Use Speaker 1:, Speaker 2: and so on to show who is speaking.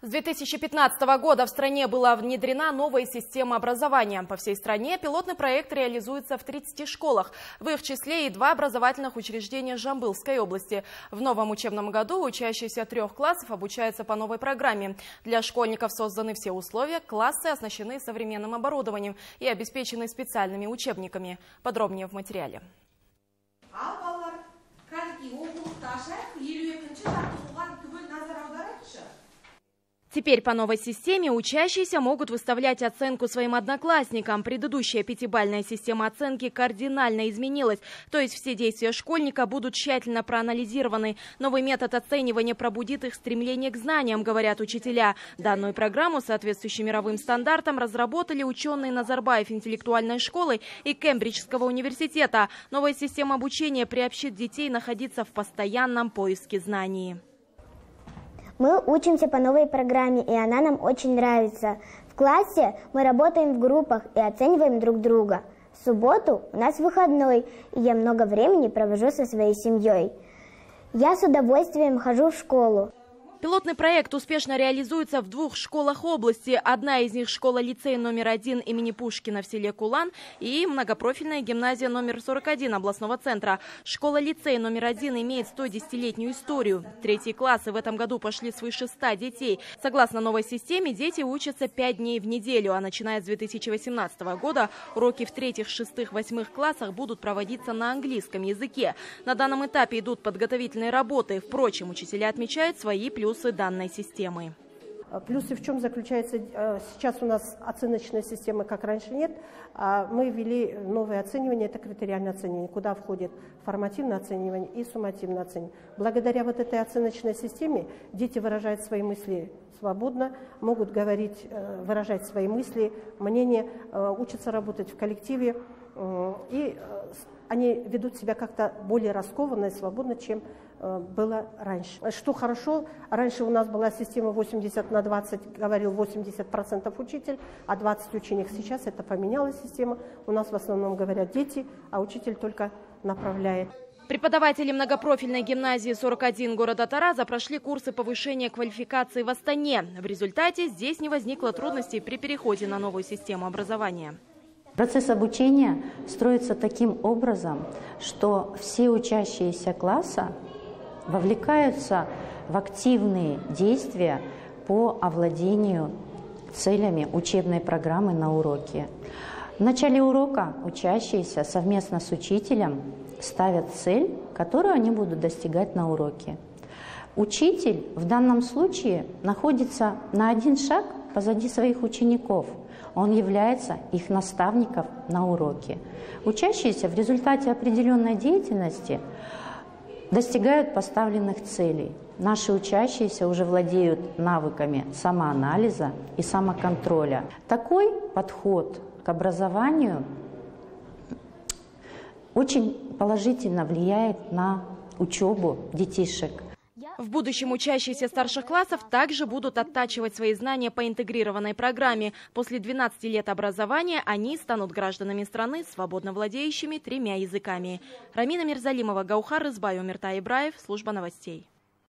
Speaker 1: С 2015 года в стране была внедрена новая система образования. По всей стране пилотный проект реализуется в 30 школах. В их числе и 2 образовательных учреждения Жамбылской области. В новом учебном году учащиеся 3 классов обучаются по новой программе. Для школьников созданы все условия, классы оснащены современным оборудованием и обеспечены специальными учебниками. Подробнее в материале. Теперь по новой системе учащиеся могут выставлять оценку своим одноклассникам. Предыдущая 5-бальная система оценки кардинально изменилась. То есть все действия школьника будут тщательно проанализированы. Новый метод оценивания пробудит их стремление к знаниям, говорят учителя. Данную программу, соответствующей мировым стандартам, разработали ученые Назарбаев интеллектуальной школы и Кембриджского университета. Новая система обучения приобщит детей находиться в постоянном поиске знаний.
Speaker 2: Мы учимся по новой программе, и она нам очень нравится. В классе мы работаем в группах и оцениваем друг друга. В субботу у нас выходной, и я много времени провожу со своей семьей. Я с удовольствием хожу в школу.
Speaker 1: Пилотный проект успешно реализуется в 2 школах области. Одна из них – школа-лицей номер 1 имени Пушкина в селе Кулан и многопрофильная гимназия номер 41 областного центра. Школа-лицей номер 1 имеет 110-летнюю историю. 3 классы в этом году пошли свыше 100 детей. Согласно новой системе, дети учатся 5 дней в неделю, а начиная с 2018 года уроки в 3, 6, 8 классах будут проводиться на английском языке. На данном этапе идут подготовительные работы. Впрочем, учителя отмечают свои плюсы данной системы.
Speaker 3: Плюсы в чем заключаются? Сейчас у нас оценочной системы, как раньше, нет. Мы ввели новое оценивание, это критериальное оценивание, куда входит формативное оценивание и суммативное оценивание. Благодаря вот этой оценочной системе дети выражают свои мысли свободно, могут говорить, выражать свои мысли, мнения, учатся работать в коллективе, и они ведут себя как-то более раскованно и свободно, чем было раньше. Что хорошо, раньше у нас была система 80/20, говорил 80% учитель, а 20 ученик. Сейчас это поменялась система. У нас в основном говорят дети, а учитель только направляет.
Speaker 1: Преподаватели многопрофильной гимназии 41 города Тараза прошли курсы повышения квалификации в Астане. В результате здесь не возникло трудностей при переходе на новую систему образования.
Speaker 4: Процесс обучения строится таким образом, что все учащиеся класса вовлекаются в активные действия по овладению целями учебной программы на уроке. В начале урока учащиеся совместно с учителем ставят цель, которую они будут достигать на уроке. Учитель в данном случае находится на 1 шаг позади своих учеников. Он является их наставником на уроке. Учащиеся в результате определенной деятельности достигают поставленных целей. Наши учащиеся уже владеют навыками самоанализа и самоконтроля. Такой подход к образованию очень положительно влияет на учебу детишек.
Speaker 1: В будущем учащиеся старших классов также будут оттачивать свои знания по интегрированной программе. После 12 лет образования они станут гражданами страны, свободно владеющими 3 языками. Рамина Мирзалимова, Гаухар Рызбай, Умиртай Ибраев, служба новостей.